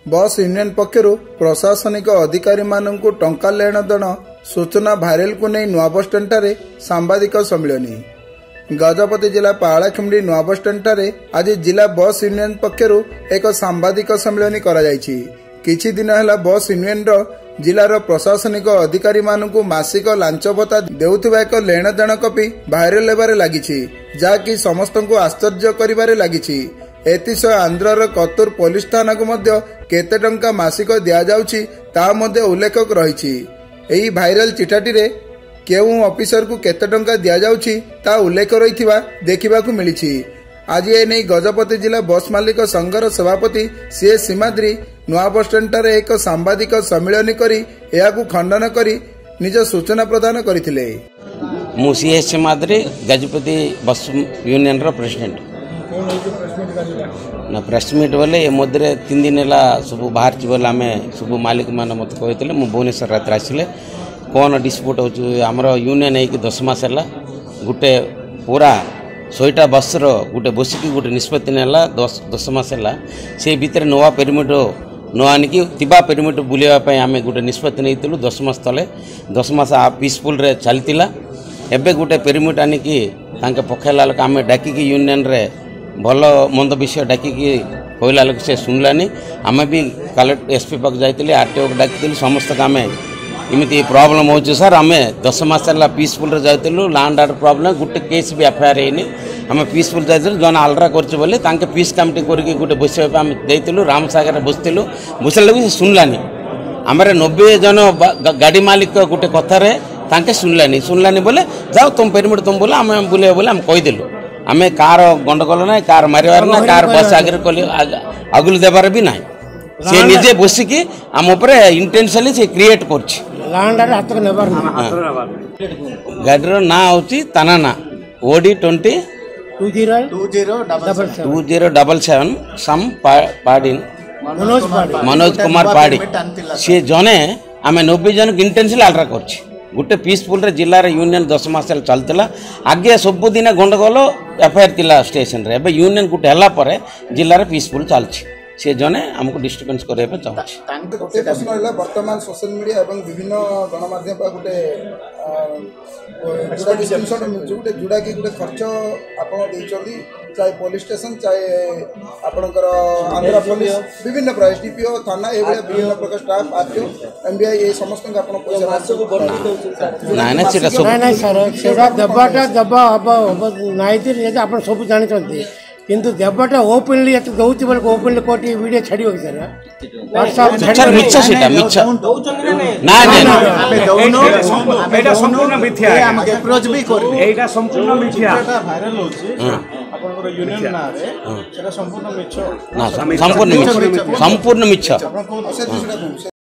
बस यूनियन पक्षरु प्रशासनिक अधिकारी माननकु टंका लेन देन सूचना भाइराल को नहीं नुआ बस स्टैंड ठारे सांबादिक सम्मेलनी। गजपति जिला पालाखिमडी नुआ बस स्टैंड ठारे आज जिला बस यूनियन पक्षरु एक सांबादिक सम्मेलनी करा जायछि। किछि दिन हला बस यूनियन रो जिलार प्रशासनिक अधिकारी मानकु मासिक लांच भत्ता देउथिबा एक लेन देन कपि भाइराल हेबारे लागिछि, जाकि समस्तंकु आश्चर्य करिबारे लागिछि। एतिसय आंध्रर कतूर पुलिस थाना को मध्य केते टंका मासिक दिया जाउछि ता मध्य उल्लेख रहिछि। एही भाइराल चिठाटी रे केउ ऑफिसर को केते टंका दिया जाउछि ता उल्लेख रहिथिबा देखिबाकू मिलिछि। आज ए नै गजपति जिला बस मालिक संघर सभापति सीए सीमाद्री नुआ बस स्टैंड ठारे एक सांबादिक सम्मेलन करी एहाकू खंडन करी निज सूचना प्रदान करथिले। मु CA Simadri Gajapati bus union रो प्रेसिडेंट ना प्रेस मीट बोले ये मध्य 3 दिन है सब बाहर बोले आम सब मालिक मैंने मत कहते मु भुवनेश्वर रात आसिले कौन डिस्प्यूट होमर यूनियन है कि 10 मास है गोटे पूरा 100टा बस रोटे बसिकी गोटे निष्पत्ति नेला 10 मास है से भितर नुआ पेरिमिट न आनिकी थिबा पेरिमिट बुलावाई आम गोटे निष्पत्ति नहीं 10 मास तले 10 मास पीसफुल रे चलता एबे गोटे पेरिमिट आनिकी पकड़ा आम डाकिकी यूनियन रे भल मंद विषय डाकिकी कहला लोक से शुणलानी आम भी कलेक्टर एसपी पाक जाइए आरटीओ को डाकी समस्त आम इमती प्रॉब्लम हो सर आम 10 मास है पीसफुल जाइलु लैंड आर्डर प्रॉब्लम गोटे केस भी एफआईआर है आम पीसफुल जाइलु जन आलरा कर पीस कमिटी करके गोटे बसवाई आम देलु रामसागर बसलु बसला भी शुणलानी आम 90 जन गाड़ी मालिक गोटे कथार शुणलानी बोले जाओ तुम पेरिमिट तुम बोले आम बुले बोले आम कहीदेलु आम कार गंडगोल ना कार मारिबार ना कार बस आगे अगुल देवार भी ना से निजे बसिकी आम इंटेंशनली से क्रिएट कर गाड़ी ना हूँ ताना ओडी 2077 सम पाड़ी मनोज कुमार पाड़ी सी जने आम 90 जन इंटेंशनली आल्ट्रा कर गोटे पीसफुल रे जिला रे यूनियन 10 मास चलता आगे सबुदिन गंडगोल एफआईआर थिला स्टेशन रे एबे यूनियन गोटे हला परे जिला रे पीसफुल चलछि से जने हमको डिस्टर्बेंस करे पे चाहछि। गोटे प्रश्न हला वर्तमान सोशल मीडिया एवं विभिन्न गणमाध्यम पर गोटे गोटे जुड़ा की गोटे खर्च आपण देइचंदी चाहे पुलिस स्टेशन चाहे आपनकर आंध्र पुलिस विभिन्न प्राइस डीपीओ थाना ए विभिन्न प्रकार स्टाफ आरटीओ एमबीआई ए समस्त आपण पैसा ना ना सेटा सब ना सर सेटा दबाटा दबा अब नाइ जे आपण सब जानि चंती किंतु देवटा ओपनली दौती बोले ओपनली कोटी वीडियो छाड़ियो सर व्हाट्सएप मिच्छा सेटा मिच्छा ना ना दोनो एटा संपूर्ण मिथ्या है हम अप्रोच भी कर एटा संपूर्ण मिथ्या भाइरल होची आपनकर यूनियन ना रे सेटा संपूर्ण मिच्छा ना संपूर्ण मिच्छा